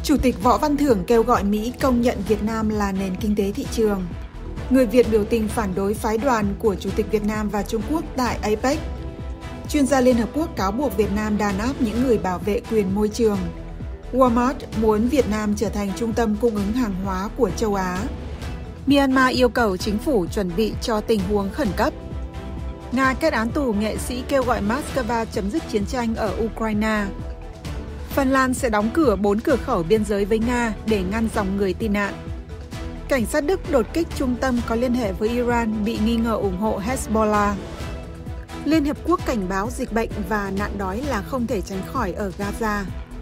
Chủ tịch Võ Văn Thưởng kêu gọi Mỹ công nhận Việt Nam là nền kinh tế thị trường. Người Việt biểu tình phản đối phái đoàn của Chủ tịch Việt Nam và Trung Quốc tại APEC. Chuyên gia Liên Hợp Quốc cáo buộc Việt Nam đàn áp những người bảo vệ quyền môi trường. Walmart muốn Việt Nam trở thành trung tâm cung ứng hàng hóa của châu Á. Myanmar yêu cầu chính phủ chuẩn bị cho tình huống khẩn cấp. Nga kết án tù nghệ sĩ kêu gọi Moscow chấm dứt chiến tranh ở Ukraine. Phần Lan sẽ đóng cửa 4 cửa khẩu biên giới với Nga để ngăn dòng người tị nạn. Cảnh sát Đức đột kích trung tâm có liên hệ với Iran bị nghi ngờ ủng hộ Hezbollah. Liên Hợp Quốc cảnh báo dịch bệnh và nạn đói là không thể tránh khỏi ở Gaza.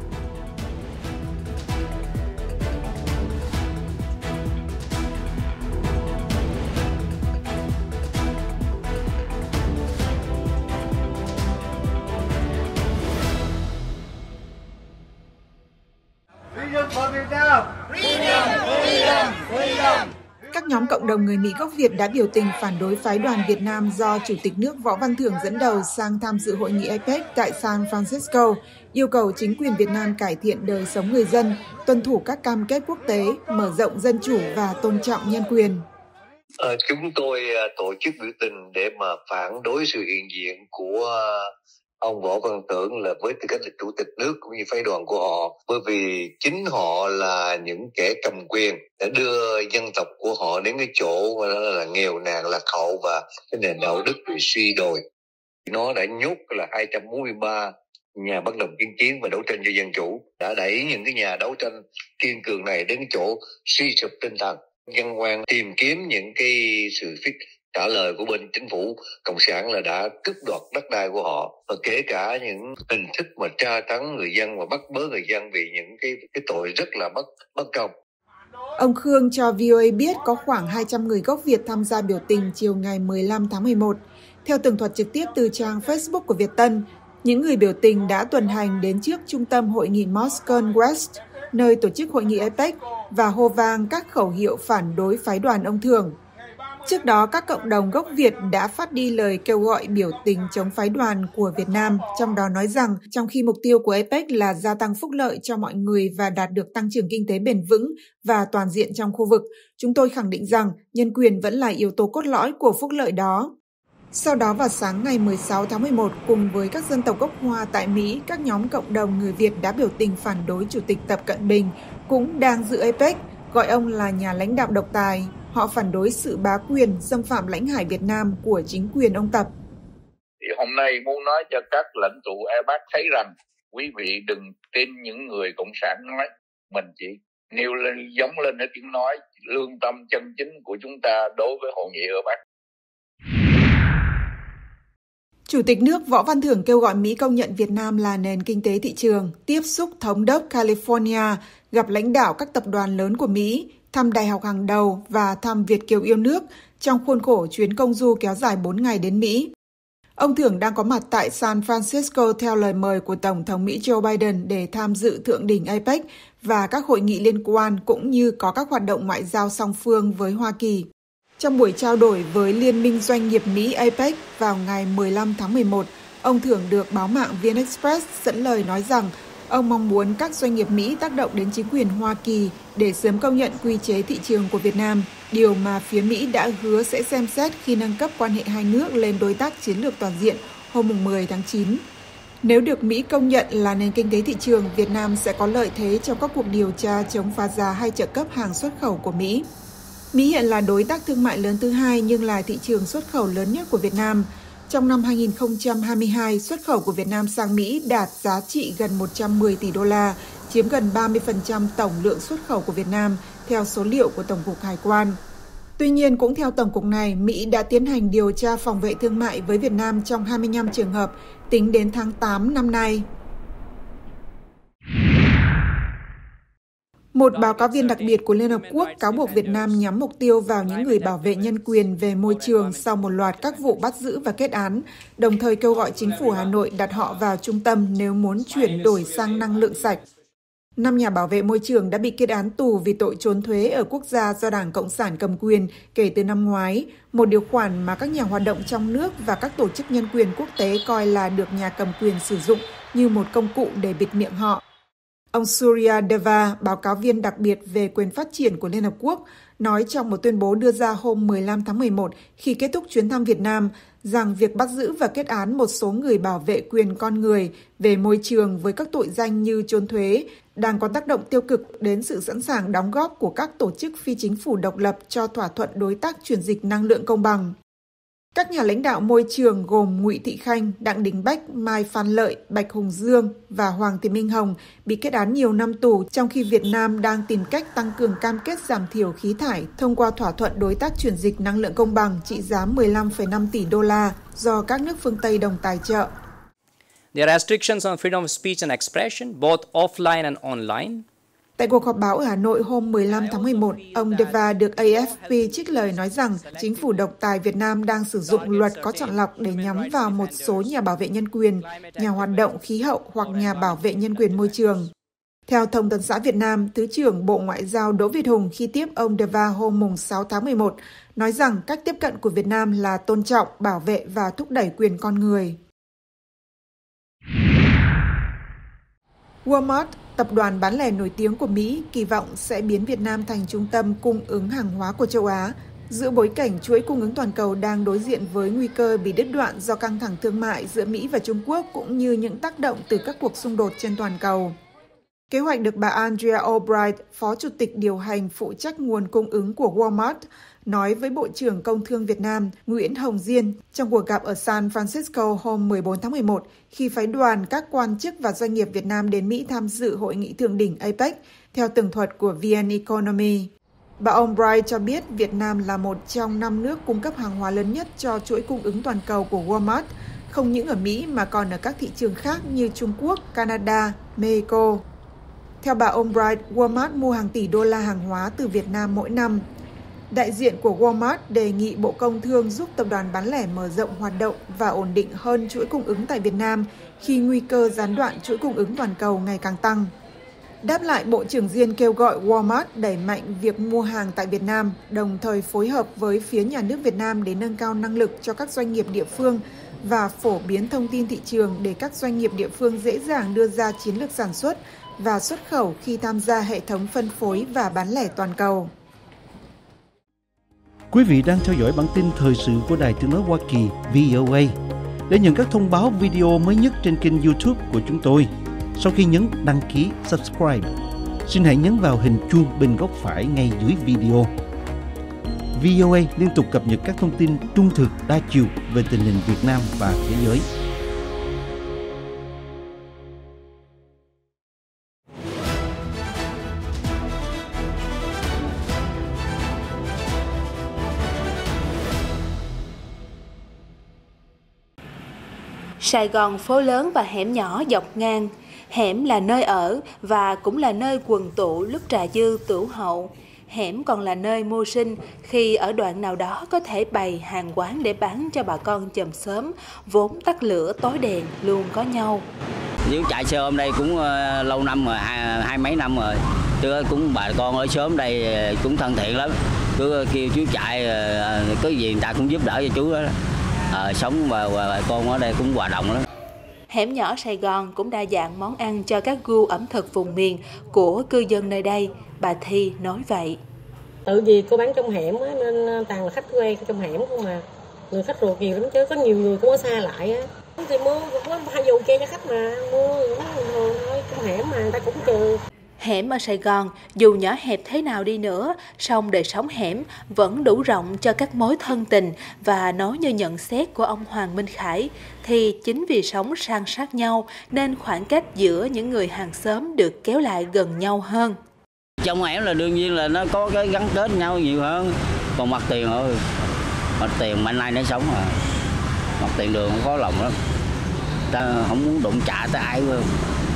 Các nhóm cộng đồng người Mỹ gốc Việt đã biểu tình phản đối phái đoàn Việt Nam do Chủ tịch nước Võ Văn Thưởng dẫn đầu sang tham dự hội nghị APEC tại San Francisco, yêu cầu chính quyền Việt Nam cải thiện đời sống người dân, tuân thủ các cam kết quốc tế, mở rộng dân chủ và tôn trọng nhân quyền. Chúng tôi tổ chức biểu tình để mà phản đối sự hiện diện của ông Võ Văn Thưởng là với tư cách là chủ tịch nước cũng như phái đoàn của họ, bởi vì chính họ là những kẻ cầm quyền đã đưa dân tộc của họ đến cái chỗ mà là nghèo nàn lạc hậu và cái nền đạo đức bị suy đồi. Nó đã nhốt là 243 nhà bất đồng chính kiến và đấu tranh cho dân chủ, đã đẩy những cái nhà đấu tranh kiên cường này đến chỗ suy sụp tinh thần. Dân quan tìm kiếm những cái sự trả lời của bên chính phủ cộng sản là đã cướp đoạt đất đai của họ, và kể cả những hình thức mà tra tấn người dân và bắt bớ người dân vì những cái tội rất là bất công. Ông Khương cho VOA biết có khoảng 200 người gốc Việt tham gia biểu tình chiều ngày 15 tháng 11. Theo tường thuật trực tiếp từ trang Facebook của Việt Tân, những người biểu tình đã tuần hành đến trước trung tâm hội nghị Moscow West, nơi tổ chức hội nghị APEC, và hô vang các khẩu hiệu phản đối phái đoàn ông Thưởng. Trước đó, các cộng đồng gốc Việt đã phát đi lời kêu gọi biểu tình chống phái đoàn của Việt Nam, trong đó nói rằng trong khi mục tiêu của APEC là gia tăng phúc lợi cho mọi người và đạt được tăng trưởng kinh tế bền vững và toàn diện trong khu vực, chúng tôi khẳng định rằng nhân quyền vẫn là yếu tố cốt lõi của phúc lợi đó. Sau đó vào sáng ngày 16 tháng 11, cùng với các dân tộc gốc Hoa tại Mỹ, các nhóm cộng đồng người Việt đã biểu tình phản đối Chủ tịch Tập Cận Bình, cũng đang dự APEC, gọi ông là nhà lãnh đạo độc tài. Họ phản đối sự bá quyền, xâm phạm lãnh hải Việt Nam của chính quyền ông Tập. Thì hôm nay muốn nói cho các lãnh tụ APEC thấy rằng quý vị đừng tin những người cộng sản nói, mình chỉ nêu lên giống lên cái tiếng nói lương tâm chân chính của chúng ta đối với hội nghị APEC. Chủ tịch nước Võ Văn Thưởng kêu gọi Mỹ công nhận Việt Nam là nền kinh tế thị trường, tiếp xúc thống đốc California, gặp lãnh đạo các tập đoàn lớn của Mỹ, thăm đại học hàng đầu và thăm Việt kiều yêu nước trong khuôn khổ chuyến công du kéo dài 4 ngày đến Mỹ. Ông Thưởng đang có mặt tại San Francisco theo lời mời của Tổng thống Mỹ Joe Biden để tham dự thượng đỉnh APEC và các hội nghị liên quan, cũng như có các hoạt động ngoại giao song phương với Hoa Kỳ. Trong buổi trao đổi với Liên minh Doanh nghiệp Mỹ APEC vào ngày 15 tháng 11, ông Thưởng được báo mạng VnExpress dẫn lời nói rằng ông mong muốn các doanh nghiệp Mỹ tác động đến chính quyền Hoa Kỳ để sớm công nhận quy chế thị trường của Việt Nam, điều mà phía Mỹ đã hứa sẽ xem xét khi nâng cấp quan hệ hai nước lên đối tác chiến lược toàn diện hôm 10 tháng 9. Nếu được Mỹ công nhận là nền kinh tế thị trường, Việt Nam sẽ có lợi thế trong các cuộc điều tra chống phá giá hay trợ cấp hàng xuất khẩu của Mỹ. Mỹ hiện là đối tác thương mại lớn thứ hai nhưng là thị trường xuất khẩu lớn nhất của Việt Nam. Trong năm 2022, xuất khẩu của Việt Nam sang Mỹ đạt giá trị gần 110 tỷ đô la, chiếm gần 30% tổng lượng xuất khẩu của Việt Nam, theo số liệu của Tổng cục Hải quan. Tuy nhiên, cũng theo Tổng cục này, Mỹ đã tiến hành điều tra phòng vệ thương mại với Việt Nam trong 25 trường hợp, tính đến tháng 8 năm nay. Một báo cáo viên đặc biệt của Liên Hợp Quốc cáo buộc Việt Nam nhắm mục tiêu vào những người bảo vệ nhân quyền về môi trường sau một loạt các vụ bắt giữ và kết án, đồng thời kêu gọi chính phủ Hà Nội đặt họ vào trung tâm nếu muốn chuyển đổi sang năng lượng sạch. 5 nhà bảo vệ môi trường đã bị kết án tù vì tội trốn thuế ở quốc gia do Đảng Cộng sản cầm quyền kể từ năm ngoái, một điều khoản mà các nhà hoạt động trong nước và các tổ chức nhân quyền quốc tế coi là được nhà cầm quyền sử dụng như một công cụ để bịt miệng họ. Ông Surya Deva, báo cáo viên đặc biệt về quyền phát triển của Liên Hợp Quốc, nói trong một tuyên bố đưa ra hôm 15 tháng 11 khi kết thúc chuyến thăm Việt Nam rằng việc bắt giữ và kết án một số người bảo vệ quyền con người về môi trường với các tội danh như trốn thuế đang có tác động tiêu cực đến sự sẵn sàng đóng góp của các tổ chức phi chính phủ độc lập cho thỏa thuận đối tác chuyển dịch năng lượng công bằng. Các nhà lãnh đạo môi trường gồm Ngụy Thị Khanh, Đặng Đình Bách, Mai Phan Lợi, Bạch Hùng Dương và Hoàng Thị Minh Hồng bị kết án nhiều năm tù, trong khi Việt Nam đang tìm cách tăng cường cam kết giảm thiểu khí thải thông qua thỏa thuận đối tác chuyển dịch năng lượng công bằng trị giá 15,5 tỷ đô la do các nước phương Tây đồng tài trợ. There are restrictions on freedom of speech and expression, both offline and online. Tại cuộc họp báo ở Hà Nội hôm 15 tháng 11, ông Deva được AFP trích lời nói rằng chính phủ độc tài Việt Nam đang sử dụng luật có chọn lọc để nhắm vào một số nhà bảo vệ nhân quyền, nhà hoạt động khí hậu hoặc nhà bảo vệ nhân quyền môi trường. Theo Thông tấn xã Việt Nam, Thứ trưởng Bộ Ngoại giao Đỗ Việt Hùng khi tiếp ông Deva hôm 6 tháng 11 nói rằng cách tiếp cận của Việt Nam là tôn trọng, bảo vệ và thúc đẩy quyền con người. Walmart, tập đoàn bán lẻ nổi tiếng của Mỹ, kỳ vọng sẽ biến Việt Nam thành trung tâm cung ứng hàng hóa của châu Á, giữa bối cảnh chuỗi cung ứng toàn cầu đang đối diện với nguy cơ bị đứt đoạn do căng thẳng thương mại giữa Mỹ và Trung Quốc cũng như những tác động từ các cuộc xung đột trên toàn cầu. Kế hoạch được bà Andrea Albright, Phó Chủ tịch điều hành phụ trách nguồn cung ứng của Walmart, nói với Bộ trưởng Công Thương Việt Nam Nguyễn Hồng Diên trong cuộc gặp ở San Francisco hôm 14 tháng 11 khi phái đoàn các quan chức và doanh nghiệp Việt Nam đến Mỹ tham dự hội nghị thượng đỉnh APEC, theo tường thuật của VN Economy. Bà Albright cho biết Việt Nam là một trong 5 nước cung cấp hàng hóa lớn nhất cho chuỗi cung ứng toàn cầu của Walmart, không những ở Mỹ mà còn ở các thị trường khác như Trung Quốc, Canada, Mexico. Theo bà Albright, Walmart mua hàng tỷ đô la hàng hóa từ Việt Nam mỗi năm. Đại diện của Walmart đề nghị Bộ Công Thương giúp tập đoàn bán lẻ mở rộng hoạt động và ổn định hơn chuỗi cung ứng tại Việt Nam khi nguy cơ gián đoạn chuỗi cung ứng toàn cầu ngày càng tăng. Đáp lại, Bộ trưởng Diên kêu gọi Walmart đẩy mạnh việc mua hàng tại Việt Nam, đồng thời phối hợp với phía nhà nước Việt Nam để nâng cao năng lực cho các doanh nghiệp địa phương và phổ biến thông tin thị trường để các doanh nghiệp địa phương dễ dàng đưa ra chiến lược sản xuất và xuất khẩu khi tham gia hệ thống phân phối và bán lẻ toàn cầu. Quý vị đang theo dõi bản tin thời sự của Đài Tiếng nói Hoa Kỳ VOA. Để nhận các thông báo video mới nhất trên kênh YouTube của chúng tôi, sau khi nhấn đăng ký subscribe, xin hãy nhấn vào hình chuông bên góc phải ngay dưới video. VOA liên tục cập nhật các thông tin trung thực, đa chiều về tình hình Việt Nam và thế giới. Sài Gòn phố lớn và hẻm nhỏ dọc ngang. Hẻm là nơi ở và cũng là nơi quần tụ lúc trà dư tửu hậu. Hẻm còn là nơi mưu sinh khi ở đoạn nào đó có thể bày hàng quán để bán cho bà con chòm xóm, vốn tắt lửa tối đèn luôn có nhau. Nếu chạy xe ôm đây cũng lâu năm rồi, hai mấy năm rồi. Chứ cũng bà con ở xóm đây cũng thân thiện lắm. Cứ kêu chú chạy, có gì người ta cũng giúp đỡ cho chú đó. Sống và bà con ở đây cũng hòa đồng lắm. Hẻm nhỏ Sài Gòn cũng đa dạng món ăn cho các gu ẩm thực vùng miền của cư dân nơi đây. Bà Thi nói vậy. Tự vì cô bán trong hẻm á, nên toàn là khách quen trong hẻm không mà. Người khách ruột nhiều lắm chứ, có nhiều người cũng ở xa lại á. Thì mua cũng có 2 vụ che cho khách mà, mua bình thường thôi, trong hẻm mà người ta cũng trừ. Hẻm ở Sài Gòn, dù nhỏ hẹp thế nào đi nữa, song đời sống hẻm vẫn đủ rộng cho các mối thân tình và nói như nhận xét của ông Hoàng Minh Khải, thì chính vì sống san sát nhau nên khoảng cách giữa những người hàng xóm được kéo lại gần nhau hơn. Trong hẻm là đương nhiên là nó có cái gắn kết nhau nhiều hơn, còn mặt tiền thôi, mặt tiền mạnh nay nó sống mà, mặt tiền đường có lòng lắm, ta không muốn đụng chạm tới ai luôn.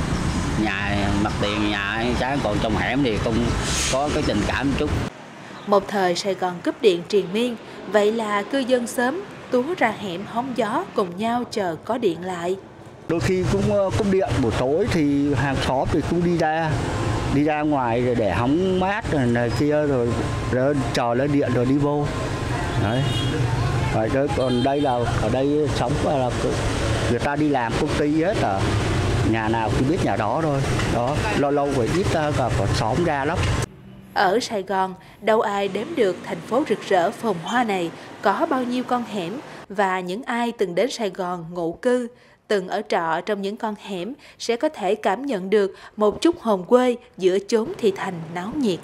Nhà mặt tiền nhà trái, còn trong hẻm thì không có cái tình cảm chút. Một thời Sài Gòn cúp điện triền miên, vậy là cư dân xóm túa ra hẻm hóng gió cùng nhau chờ có điện lại. Đôi khi cũng cúp điện buổi tối thì hàng xóm thì cũng đi ra ngoài để hóng mát rồi này kia rồi chờ lấy điện rồi đi vô. Đấy. Rồi còn đây là ở đây sống là người ta đi làm công ty hết à. nhà nào cũng biết nhà đó thôi. Đó, lâu lâu phải ít cả xóm ra lắm. Ở Sài Gòn, đâu ai đếm được thành phố rực rỡ phồn hoa này có bao nhiêu con hẻm, và những ai từng đến Sài Gòn ngụ cư, từng ở trọ trong những con hẻm sẽ có thể cảm nhận được một chút hồn quê giữa chốn thị thành náo nhiệt.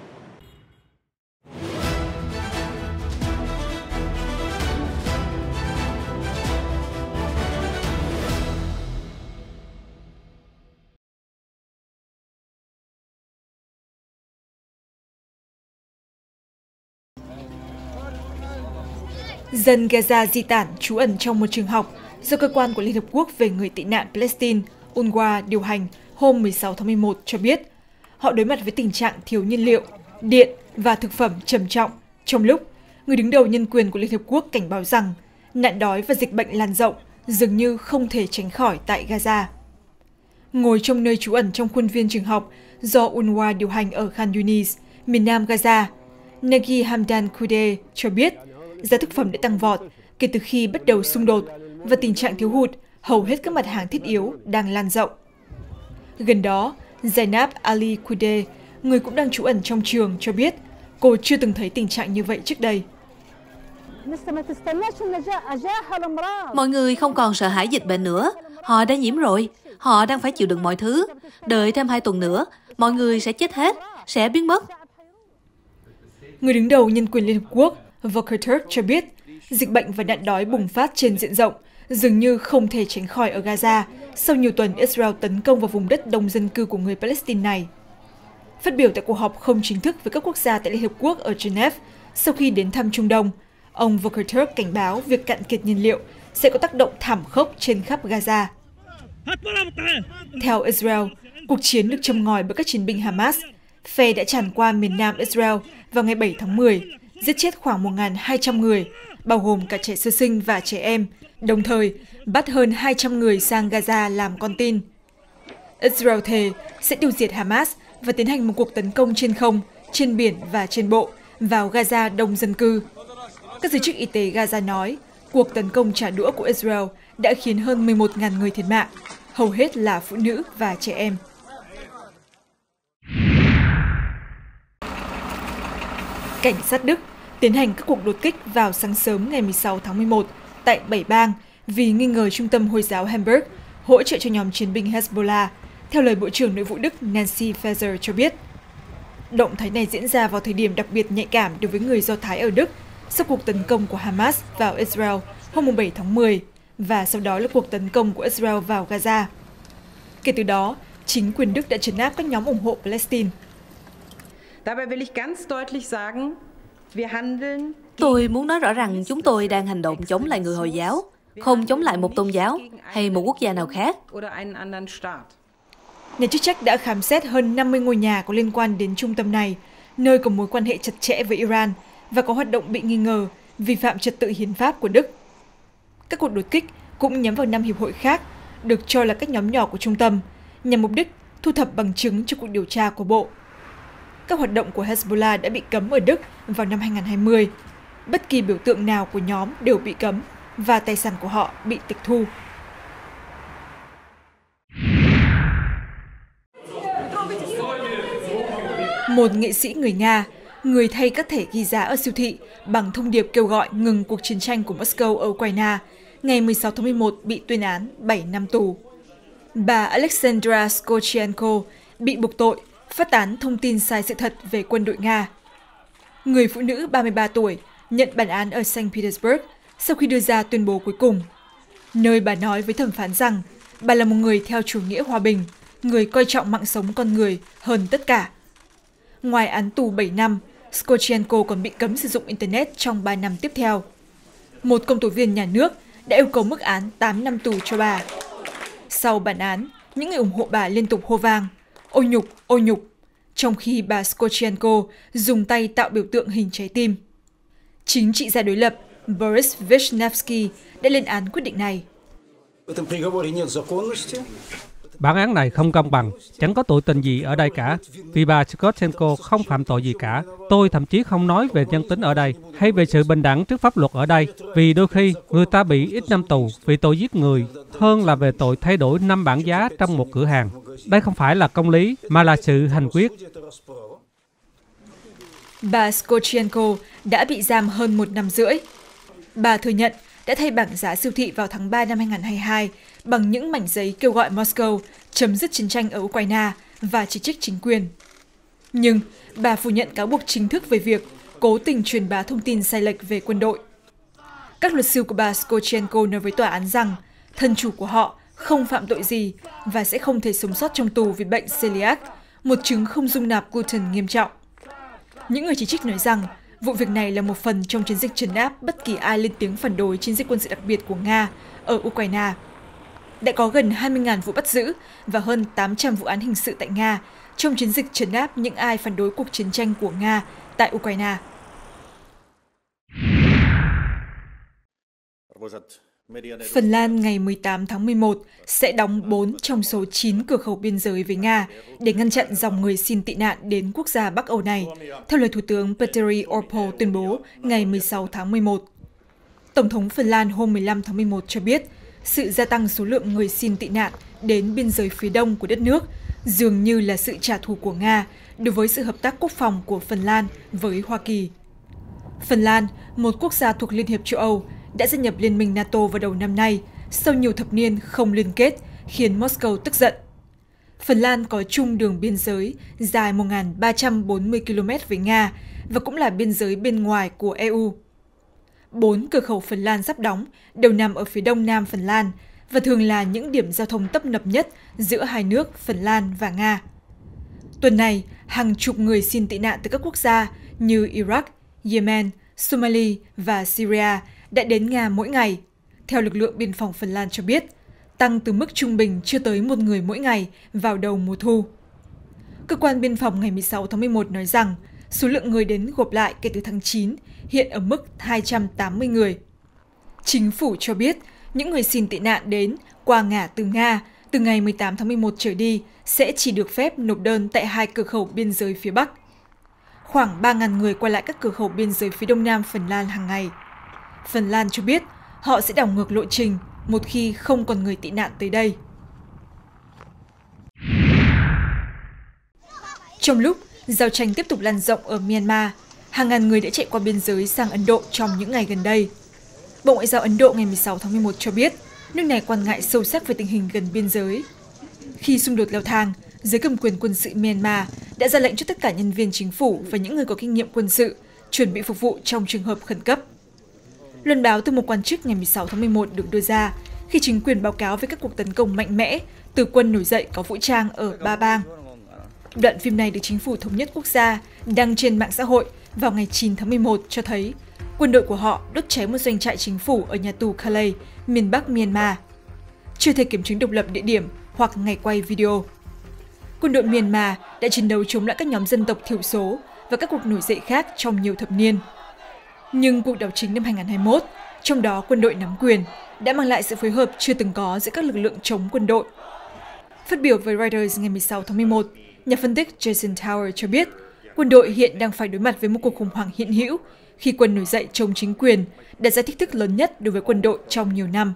Dân Gaza di tản trú ẩn trong một trường học do Cơ quan của Liên Hợp Quốc về người tị nạn Palestine UNRWA điều hành hôm 16 tháng 11 cho biết họ đối mặt với tình trạng thiếu nhiên liệu, điện và thực phẩm trầm trọng, trong lúc người đứng đầu nhân quyền của Liên Hợp Quốc cảnh báo rằng nạn đói và dịch bệnh lan rộng dường như không thể tránh khỏi tại Gaza. Ngồi trong nơi trú ẩn trong khuôn viên trường học do UNRWA điều hành ở Khan Yunis, miền nam Gaza, Nagi Hamdan Kudeh cho biết giá thực phẩm đã tăng vọt kể từ khi bắt đầu xung đột và tình trạng thiếu hụt hầu hết các mặt hàng thiết yếu đang lan rộng. Gần đó, Zainab Ali Kudeh, người cũng đang trú ẩn trong trường, cho biết cô chưa từng thấy tình trạng như vậy trước đây. Mọi người không còn sợ hãi dịch bệnh nữa. Họ đã nhiễm rồi. Họ đang phải chịu đựng mọi thứ. Đợi thêm 2 tuần nữa, mọi người sẽ chết hết, sẽ biến mất. Người đứng đầu nhân quyền Liên Hợp Quốc Volker Turk cho biết dịch bệnh và nạn đói bùng phát trên diện rộng dường như không thể tránh khỏi ở Gaza sau nhiều tuần Israel tấn công vào vùng đất đông dân cư của người Palestine này. Phát biểu tại cuộc họp không chính thức với các quốc gia tại Liên Hợp Quốc ở Geneva sau khi đến thăm Trung Đông, ông Volker Turk cảnh báo việc cạn kiệt nhiên liệu sẽ có tác động thảm khốc trên khắp Gaza. Theo Israel, cuộc chiến được châm ngòi bởi các chiến binh Hamas, phe đã tràn qua miền nam Israel vào ngày 7 tháng 10, giết chết khoảng 1.200 người, bao gồm cả trẻ sơ sinh và trẻ em, đồng thời bắt hơn 200 người sang Gaza làm con tin. Israel thề sẽ tiêu diệt Hamas và tiến hành một cuộc tấn công trên không, trên biển và trên bộ vào Gaza đông dân cư. Các giới chức y tế Gaza nói cuộc tấn công trả đũa của Israel đã khiến hơn 11.000 người thiệt mạng, hầu hết là phụ nữ và trẻ em. Cảnh sát Đức tiến hành các cuộc đột kích vào sáng sớm ngày 16 tháng 11 tại 7 bang vì nghi ngờ trung tâm Hồi giáo Hamburg hỗ trợ cho nhóm chiến binh Hezbollah, theo lời Bộ trưởng Nội vụ Đức Nancy Faeser cho biết. Động thái này diễn ra vào thời điểm đặc biệt nhạy cảm đối với người Do Thái ở Đức sau cuộc tấn công của Hamas vào Israel hôm 7 tháng 10 và sau đó là cuộc tấn công của Israel vào Gaza. Kể từ đó, chính quyền Đức đã trấn áp các nhóm ủng hộ Palestine. Tôi muốn nói rõ rằng chúng tôi đang hành động chống lại người Hồi giáo, không chống lại một tôn giáo hay một quốc gia nào khác. Nhà chức trách đã khám xét hơn 50 ngôi nhà có liên quan đến trung tâm này, nơi có mối quan hệ chặt chẽ với Iran và có hoạt động bị nghi ngờ vi phạm trật tự hiến pháp của Đức. Các cuộc đột kích cũng nhắm vào 5 hiệp hội khác, được cho là các nhóm nhỏ của trung tâm, nhằm mục đích thu thập bằng chứng cho cuộc điều tra của Bộ. Các hoạt động của Hezbollah đã bị cấm ở Đức vào năm 2020. Bất kỳ biểu tượng nào của nhóm đều bị cấm và tài sản của họ bị tịch thu. Một nghệ sĩ người Nga, người thay các thẻ ghi giá ở siêu thị bằng thông điệp kêu gọi ngừng cuộc chiến tranh của Moscow ở Ukraine, ngày 16 tháng 11 bị tuyên án 7 năm tù. Bà Alexandra Skocienko bị buộc tội phát tán thông tin sai sự thật về quân đội Nga. Người phụ nữ 33 tuổi nhận bản án ở Saint Petersburg sau khi đưa ra tuyên bố cuối cùng, nơi bà nói với thẩm phán rằng bà là một người theo chủ nghĩa hòa bình, người coi trọng mạng sống con người hơn tất cả. Ngoài án tù 7 năm, Skocienko còn bị cấm sử dụng Internet trong 3 năm tiếp theo. Một công tố viên nhà nước đã yêu cầu mức án 8 năm tù cho bà. Sau bản án, những người ủng hộ bà liên tục hô vang, ôi nhục, trong khi bà Skocienko dùng tay tạo biểu tượng hình trái tim. Chính trị gia đối lập Boris Vishnevsky đã lên án quyết định này. Bản án này không công bằng, chẳng có tội tình gì ở đây cả, vì bà Scotchenko không phạm tội gì cả. Tôi thậm chí không nói về nhân tính ở đây, hay về sự bình đẳng trước pháp luật ở đây, vì đôi khi người ta bị ít năm tù vì tội giết người, hơn là về tội thay đổi 5 bảng giá trong một cửa hàng. Đây không phải là công lý, mà là sự hành quyết. Bà Scotchenko đã bị giam hơn 1 năm rưỡi. Bà thừa nhận đã thay bảng giá siêu thị vào tháng 3 năm 2022 bằng những mảnh giấy kêu gọi Moscow chấm dứt chiến tranh ở Ukraine và chỉ trích chính quyền. Nhưng bà phủ nhận cáo buộc chính thức về việc cố tình truyền bá thông tin sai lệch về quân đội. Các luật sư của bà Scotchenko nói với tòa án rằng thân chủ của họ không phạm tội gì và sẽ không thể sống sót trong tù vì bệnh celiac, một chứng không dung nạp gluten nghiêm trọng. Những người chỉ trích nói rằng vụ việc này là một phần trong chiến dịch trấn áp bất kỳ ai lên tiếng phản đối chiến dịch quân sự đặc biệt của Nga ở Ukraine. Đã có gần 20.000 vụ bắt giữ và hơn 800 vụ án hình sự tại Nga trong chiến dịch trấn áp những ai phản đối cuộc chiến tranh của Nga tại Ukraine. Phần Lan ngày 18 tháng 11 sẽ đóng 4 trong số 9 cửa khẩu biên giới với Nga để ngăn chặn dòng người xin tị nạn đến quốc gia Bắc Âu này, theo lời Thủ tướng Petteri Orpo tuyên bố ngày 16 tháng 11. Tổng thống Phần Lan hôm 15 tháng 11 cho biết sự gia tăng số lượng người xin tị nạn đến biên giới phía đông của đất nước dường như là sự trả thù của Nga đối với sự hợp tác quốc phòng của Phần Lan với Hoa Kỳ. Phần Lan, một quốc gia thuộc Liên hiệp châu Âu, đã gia nhập Liên minh NATO vào đầu năm nay sau nhiều thập niên không liên kết, khiến Moscow tức giận. Phần Lan có chung đường biên giới dài 1.340 km với Nga và cũng là biên giới bên ngoài của EU. 4 cửa khẩu Phần Lan sắp đóng đều nằm ở phía đông nam Phần Lan và thường là những điểm giao thông tấp nập nhất giữa hai nước Phần Lan và Nga. Tuần này, hàng chục người xin tị nạn từ các quốc gia như Iraq, Yemen, Somalia và Syria đã đến Nga mỗi ngày, theo lực lượng biên phòng Phần Lan cho biết, tăng từ mức trung bình chưa tới 1 người mỗi ngày vào đầu mùa thu. Cơ quan biên phòng ngày 16 tháng 11 nói rằng số lượng người đến gộp lại kể từ tháng 9 hiện ở mức 280 người. Chính phủ cho biết những người xin tị nạn đến qua ngả từ Nga từ ngày 18 tháng 11 trở đi sẽ chỉ được phép nộp đơn tại 2 cửa khẩu biên giới phía Bắc. Khoảng 3.000 người qua lại các cửa khẩu biên giới phía đông nam Phần Lan hàng ngày. Phần Lan cho biết họ sẽ đảo ngược lộ trình một khi không còn người tị nạn tới đây. Trong lúc giao tranh tiếp tục lan rộng ở Myanmar, hàng ngàn người đã chạy qua biên giới sang Ấn Độ trong những ngày gần đây. Bộ Ngoại giao Ấn Độ ngày 16 tháng 11 cho biết nước này quan ngại sâu sắc về tình hình gần biên giới. Khi xung đột leo thang, giới cầm quyền quân sự Myanmar đã ra lệnh cho tất cả nhân viên chính phủ và những người có kinh nghiệm quân sự chuẩn bị phục vụ trong trường hợp khẩn cấp. Luận báo từ một quan chức ngày 16 tháng 11 được đưa ra khi chính quyền báo cáo về các cuộc tấn công mạnh mẽ từ quân nổi dậy có vũ trang ở 3 bang. Đoạn phim này được Chính phủ Thống nhất Quốc gia đăng trên mạng xã hội vào ngày 9 tháng 11 cho thấy quân đội của họ đốt cháy một doanh trại chính phủ ở nhà tù Kalay, miền Bắc Myanmar. Chưa thể kiểm chứng độc lập địa điểm hoặc ngày quay video. Quân đội Myanmar đã chiến đấu chống lại các nhóm dân tộc thiểu số và các cuộc nổi dậy khác trong nhiều thập niên. Nhưng cuộc đảo chính năm 2021, trong đó quân đội nắm quyền, đã mang lại sự phối hợp chưa từng có giữa các lực lượng chống quân đội. Phát biểu với Reuters ngày 16 tháng 11, nhà phân tích Jason Tower cho biết quân đội hiện đang phải đối mặt với một cuộc khủng hoảng hiện hữu khi quân nổi dậy chống chính quyền đặt ra thách thức lớn nhất đối với quân đội trong nhiều năm.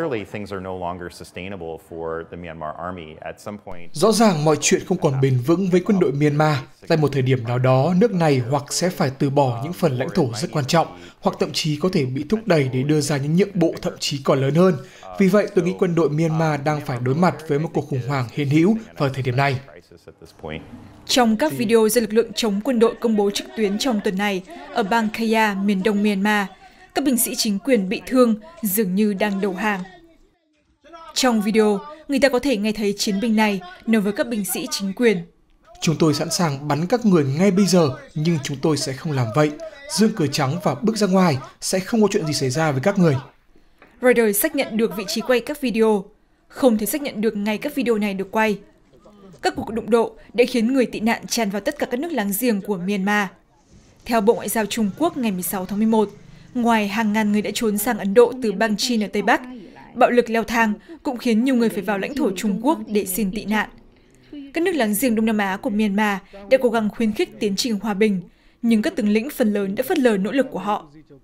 Rõ ràng mọi chuyện không còn bền vững với quân đội Myanmar. Tại một thời điểm nào đó, nước này hoặc sẽ phải từ bỏ những phần lãnh thổ rất quan trọng, hoặc thậm chí có thể bị thúc đẩy để đưa ra những nhượng bộ thậm chí còn lớn hơn. Vì vậy, tôi nghĩ quân đội Myanmar đang phải đối mặt với một cuộc khủng hoảng hiện hữu vào thời điểm này. Trong các video do lực lượng chống quân đội công bố trực tuyến trong tuần này ở bang Kaya, miền đông Myanmar, các binh sĩ chính quyền bị thương dường như đang đầu hàng. Trong video, người ta có thể nghe thấy chiến binh này nói với các binh sĩ chính quyền. Chúng tôi sẵn sàng bắn các người ngay bây giờ, nhưng chúng tôi sẽ không làm vậy. Dương cờ trắng và bước ra ngoài, sẽ không có chuyện gì xảy ra với các người. Reuters xác nhận được vị trí quay các video, không thể xác nhận được ngày các video này được quay. Các cuộc đụng độ đã khiến người tị nạn tràn vào tất cả các nước láng giềng của Myanmar. Theo Bộ Ngoại giao Trung Quốc ngày 16 tháng 11, ngoài hàng ngàn người đã trốn sang Ấn Độ từ bang Chin ở Tây Bắc, Bạo lực leo thang cũng khiến nhiều người phải vào lãnh thổ Trung Quốc để xin tị nạn. Các nước láng giềng Đông Nam Á của Myanmar đã cố gắng khuyến khích tiến trình hòa bình, nhưng các tướng lĩnh phần lớn đã phớt lờ nỗ lực của họ.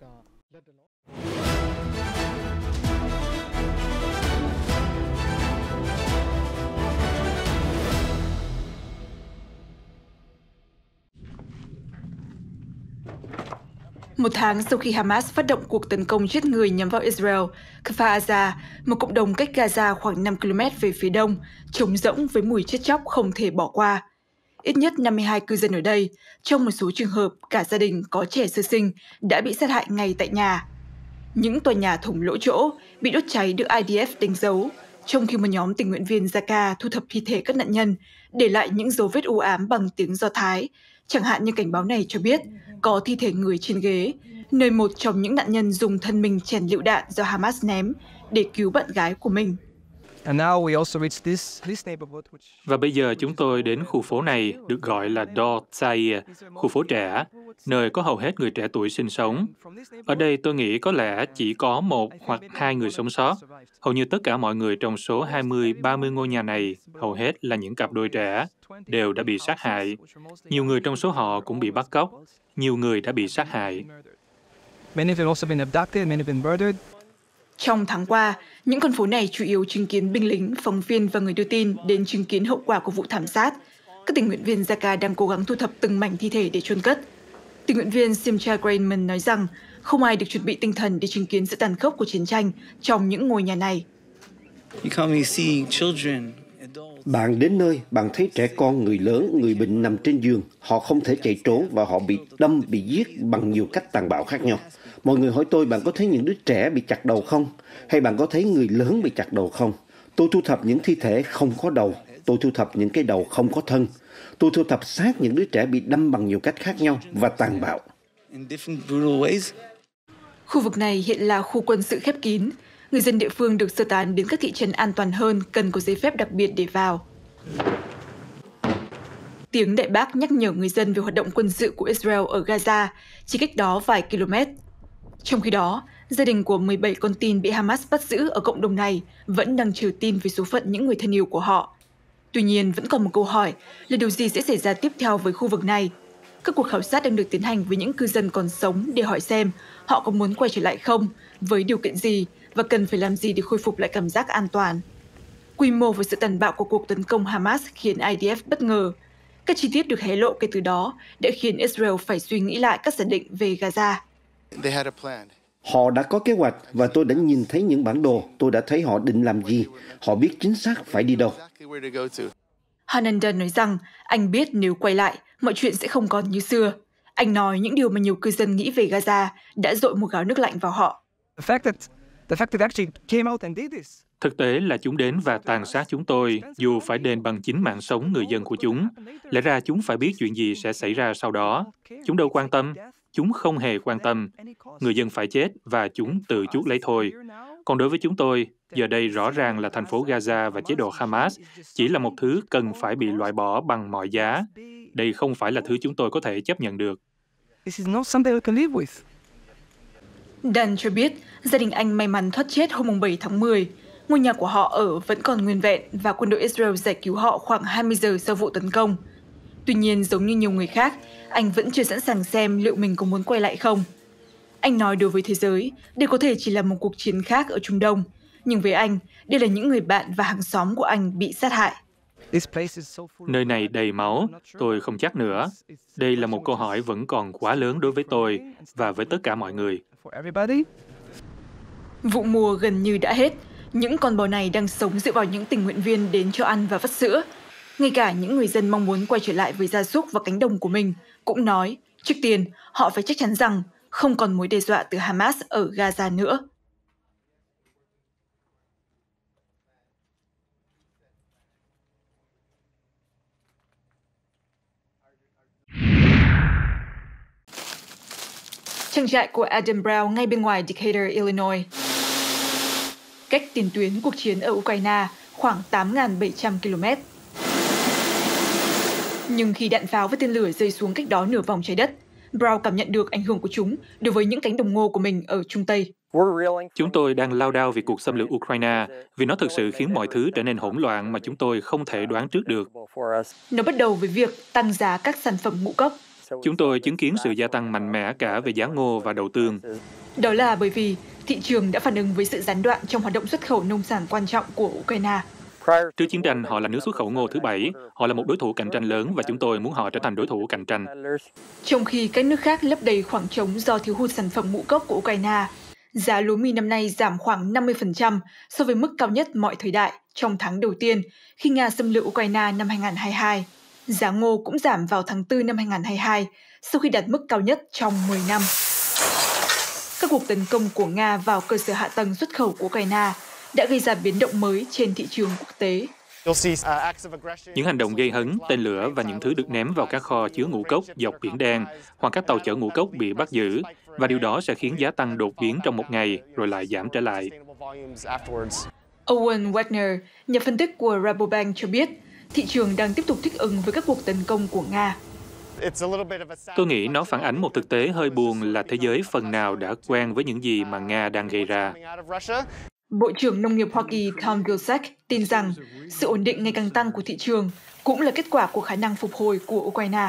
Một tháng sau khi Hamas phát động cuộc tấn công giết người nhắm vào Israel, Kfar Aza, một cộng đồng cách Gaza khoảng 5 km về phía đông, trống rỗng với mùi chết chóc không thể bỏ qua. Ít nhất 52 cư dân ở đây, trong một số trường hợp cả gia đình có trẻ sơ sinh, đã bị sát hại ngay tại nhà. Những tòa nhà thủng lỗ chỗ, bị đốt cháy được IDF đánh dấu, trong khi một nhóm tình nguyện viên Raqqa thu thập thi thể các nạn nhân, để lại những dấu vết u ám bằng tiếng Do Thái. Chẳng hạn như cảnh báo này cho biết có thi thể người trên ghế, nơi một trong những nạn nhân dùng thân mình chèn lựu đạn do Hamas ném để cứu bạn gái của mình. Và bây giờ chúng tôi đến khu phố này, được gọi là Dor Tzair, khu phố trẻ, nơi có hầu hết người trẻ tuổi sinh sống. Ở đây tôi nghĩ có lẽ chỉ có 1 hoặc 2 người sống sót. Hầu như tất cả mọi người trong số 20-30 ngôi nhà này, hầu hết là những cặp đôi trẻ, đều đã bị sát hại. Nhiều người trong số họ cũng bị bắt cóc. Nhiều người đã bị sát hại. Trong tháng qua, những con phố này chủ yếu chứng kiến binh lính, phóng viên và người đưa tin đến chứng kiến hậu quả của vụ thảm sát. Các tình nguyện viên Raqqa đang cố gắng thu thập từng mảnh thi thể để chôn cất. Tình nguyện viên Simcha Grayman nói rằng không ai được chuẩn bị tinh thần để chứng kiến sự tàn khốc của chiến tranh trong những ngôi nhà này. Bạn đến nơi, bạn thấy trẻ con, người lớn, người bệnh nằm trên giường. Họ không thể chạy trốn và họ bị đâm, bị giết bằng nhiều cách tàn bạo khác nhau. Mọi người hỏi tôi, bạn có thấy những đứa trẻ bị chặt đầu không? Hay bạn có thấy người lớn bị chặt đầu không? Tôi thu thập những thi thể không có đầu. Tôi thu thập những cái đầu không có thân. Tôi thu thập xác những đứa trẻ bị đâm bằng nhiều cách khác nhau và tàn bạo. Khu vực này hiện là khu quân sự khép kín. Người dân địa phương được sơ tán đến các thị trấn an toàn hơn, cần có giấy phép đặc biệt để vào. Tiếng đại bác nhắc nhở người dân về hoạt động quân sự của Israel ở Gaza, chỉ cách đó vài km. Trong khi đó, gia đình của 17 con tin bị Hamas bắt giữ ở cộng đồng này vẫn đang chờ tin về số phận những người thân yêu của họ. Tuy nhiên, vẫn còn một câu hỏi là điều gì sẽ xảy ra tiếp theo với khu vực này. Các cuộc khảo sát đang được tiến hành với những cư dân còn sống để hỏi xem họ có muốn quay trở lại không, với điều kiện gì và cần phải làm gì để khôi phục lại cảm giác an toàn. Quy mô và sự tàn bạo của cuộc tấn công Hamas khiến IDF bất ngờ. Các chi tiết được hé lộ kể từ đó đã khiến Israel phải suy nghĩ lại các giả định về Gaza. Họ đã có kế hoạch và tôi đã nhìn thấy những bản đồ. Tôi đã thấy họ định làm gì. Họ biết chính xác phải đi đâu. Hanandan nói rằng anh biết nếu quay lại, mọi chuyện sẽ không còn như xưa. Anh nói những điều mà nhiều cư dân nghĩ về Gaza đã dội một gáo nước lạnh vào họ. Thực tế là chúng đến và tàn sát chúng tôi, dù phải đền bằng chính mạng sống người dân của chúng. Lẽ ra chúng phải biết chuyện gì sẽ xảy ra sau đó. Chúng đâu quan tâm. Chúng không hề quan tâm. Người dân phải chết và chúng tự chuốc lấy thôi. Còn đối với chúng tôi, giờ đây rõ ràng là thành phố Gaza và chế độ Hamas chỉ là một thứ cần phải bị loại bỏ bằng mọi giá. Đây không phải là thứ chúng tôi có thể chấp nhận được. Dan cho biết, gia đình anh may mắn thoát chết hôm 7 tháng 10. Ngôi nhà của họ ở vẫn còn nguyên vẹn và quân đội Israel giải cứu họ khoảng 20 giờ sau vụ tấn công. Tuy nhiên, giống như nhiều người khác, anh vẫn chưa sẵn sàng xem liệu mình có muốn quay lại không. Anh nói đối với thế giới, đây có thể chỉ là một cuộc chiến khác ở Trung Đông. Nhưng với anh, đây là những người bạn và hàng xóm của anh bị sát hại. Nơi này đầy máu, tôi không chắc nữa. Đây là một câu hỏi vẫn còn quá lớn đối với tôi và với tất cả mọi người. Vụ mùa gần như đã hết. Những con bò này đang sống dựa vào những tình nguyện viên đến cho ăn và vắt sữa. Ngay cả những người dân mong muốn quay trở lại với gia súc và cánh đồng của mình cũng nói, trước tiên, họ phải chắc chắn rằng không còn mối đe dọa từ Hamas ở Gaza nữa. Trang trại của Adam Brown ngay bên ngoài Decatur, Illinois. Cách tiền tuyến cuộc chiến ở Ukraine khoảng 8.700 km. Nhưng khi đạn pháo và tên lửa rơi xuống cách đó nửa vòng trái đất, Brown cảm nhận được ảnh hưởng của chúng đối với những cánh đồng ngô của mình ở Trung Tây. Chúng tôi đang lao đao vì cuộc xâm lược Ukraine, vì nó thực sự khiến mọi thứ trở nên hỗn loạn mà chúng tôi không thể đoán trước được. Nó bắt đầu với việc tăng giá các sản phẩm ngũ cốc. Chúng tôi chứng kiến sự gia tăng mạnh mẽ cả về giá ngô và đậu tương. Đó là bởi vì thị trường đã phản ứng với sự gián đoạn trong hoạt động xuất khẩu nông sản quan trọng của Ukraine. Trước chiến tranh, họ là nước xuất khẩu ngô thứ 7. Họ là một đối thủ cạnh tranh lớn và chúng tôi muốn họ trở thành đối thủ cạnh tranh. Trong khi các nước khác lấp đầy khoảng trống do thiếu hụt sản phẩm ngũ cốc của Ukraine, giá lúa mì năm nay giảm khoảng 50% so với mức cao nhất mọi thời đại trong tháng đầu tiên khi Nga xâm lược Ukraine năm 2022. Giá ngô cũng giảm vào tháng 4 năm 2022 sau khi đạt mức cao nhất trong 10 năm. Các cuộc tấn công của Nga vào cơ sở hạ tầng xuất khẩu của Ukraine đã gây ra biến động mới trên thị trường quốc tế. Những hành động gây hấn, tên lửa và những thứ được ném vào các kho chứa ngũ cốc dọc Biển Đen hoặc các tàu chở ngũ cốc bị bắt giữ, và điều đó sẽ khiến giá tăng đột biến trong một ngày rồi lại giảm trở lại. Owen Wagner, nhà phân tích của Rabobank cho biết, thị trường đang tiếp tục thích ứng với các cuộc tấn công của Nga. Tôi nghĩ nó phản ánh một thực tế hơi buồn là thế giới phần nào đã quen với những gì mà Nga đang gây ra. Bộ trưởng Nông nghiệp Hoa Kỳ Tom Vilsack tin rằng sự ổn định ngày càng tăng của thị trường cũng là kết quả của khả năng phục hồi của Ukraine.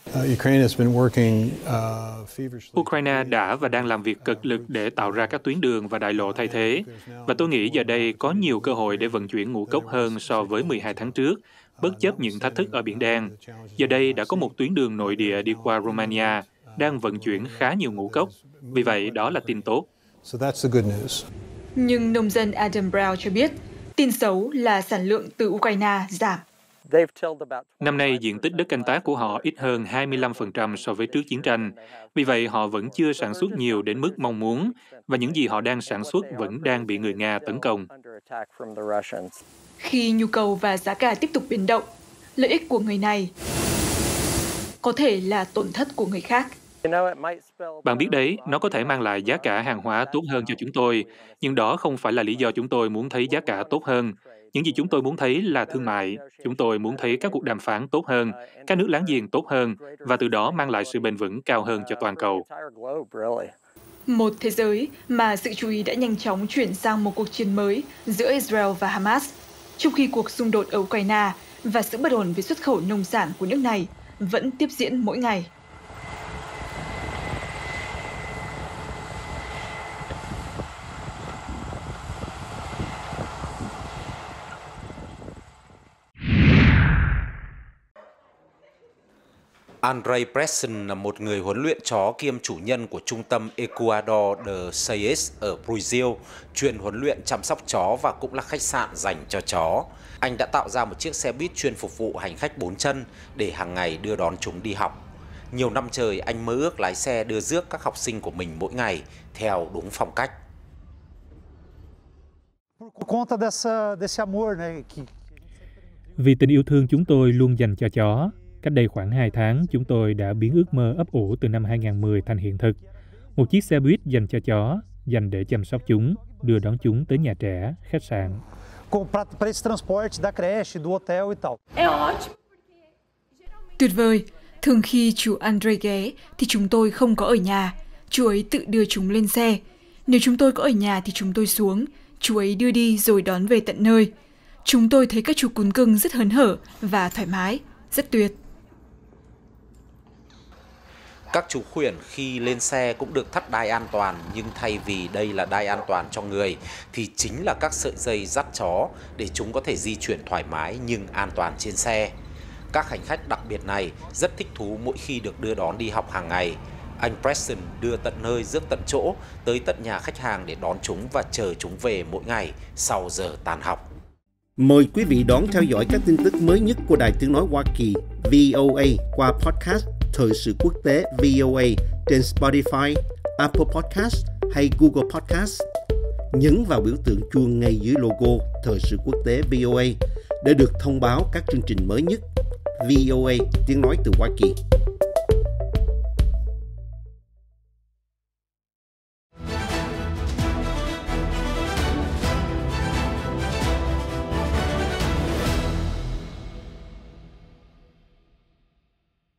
Ukraine đã và đang làm việc cực lực để tạo ra các tuyến đường và đại lộ thay thế, và tôi nghĩ giờ đây có nhiều cơ hội để vận chuyển ngũ cốc hơn so với 12 tháng trước, bất chấp những thách thức ở Biển Đen. Giờ đây đã có một tuyến đường nội địa đi qua Romania, đang vận chuyển khá nhiều ngũ cốc, vì vậy đó là tin tốt. Nhưng nông dân Adam Brown cho biết, tin xấu là sản lượng từ Ukraine giảm. Năm nay, diện tích đất canh tác của họ ít hơn 25% so với trước chiến tranh. Vì vậy, họ vẫn chưa sản xuất nhiều đến mức mong muốn, và những gì họ đang sản xuất vẫn đang bị người Nga tấn công. Khi nhu cầu và giá cả tiếp tục biến động, lợi ích của người này có thể là tổn thất của người khác. Bạn biết đấy, nó có thể mang lại giá cả hàng hóa tốt hơn cho chúng tôi, nhưng đó không phải là lý do chúng tôi muốn thấy giá cả tốt hơn. Những gì chúng tôi muốn thấy là thương mại. Chúng tôi muốn thấy các cuộc đàm phán tốt hơn, các nước láng giềng tốt hơn, và từ đó mang lại sự bền vững cao hơn cho toàn cầu. Một thế giới mà sự chú ý đã nhanh chóng chuyển sang một cuộc chiến mới giữa Israel và Hamas, trong khi cuộc xung đột ở Ukraine và sự bất ổn về xuất khẩu nông sản của nước này vẫn tiếp diễn mỗi ngày. Andre Preston là một người huấn luyện chó kiêm chủ nhân của trung tâm Ecuador de Sayes ở Brazil, chuyên huấn luyện chăm sóc chó và cũng là khách sạn dành cho chó. Anh đã tạo ra một chiếc xe buýt chuyên phục vụ hành khách 4 chân để hàng ngày đưa đón chúng đi học. Nhiều năm trời, anh mơ ước lái xe đưa rước các học sinh của mình mỗi ngày theo đúng phong cách. Vì tình yêu thương chúng tôi luôn dành cho chó, cách đây khoảng 2 tháng, chúng tôi đã biến ước mơ ấp ủ từ năm 2010 thành hiện thực. Một chiếc xe buýt dành cho chó, dành để chăm sóc chúng, đưa đón chúng tới nhà trẻ, khách sạn. Tuyệt vời! Thường khi chú Andre ghé thì chúng tôi không có ở nhà. Chú ấy tự đưa chúng lên xe. Nếu chúng tôi có ở nhà thì chúng tôi xuống. Chú ấy đưa đi rồi đón về tận nơi. Chúng tôi thấy các chú cún cưng rất hớn hở và thoải mái. Rất tuyệt. Các chú khuyển khi lên xe cũng được thắt đai an toàn, nhưng thay vì đây là đai an toàn cho người thì chính là các sợi dây dắt chó để chúng có thể di chuyển thoải mái nhưng an toàn trên xe. Các hành khách đặc biệt này rất thích thú mỗi khi được đưa đón đi học hàng ngày. Anh Preston đưa tận nơi rước tận chỗ, tới tận nhà khách hàng để đón chúng và chờ chúng về mỗi ngày sau giờ tan học. Mời quý vị đón theo dõi các tin tức mới nhất của Đài Tiếng Nói Hoa Kỳ VOA qua podcast Thời sự quốc tế VOA trên Spotify, Apple Podcast hay Google Podcast. Nhấn vào biểu tượng chuông ngay dưới logo Thời sự quốc tế VOA để được thông báo các chương trình mới nhất. VOA Tiếng Nói từ Hoa Kỳ.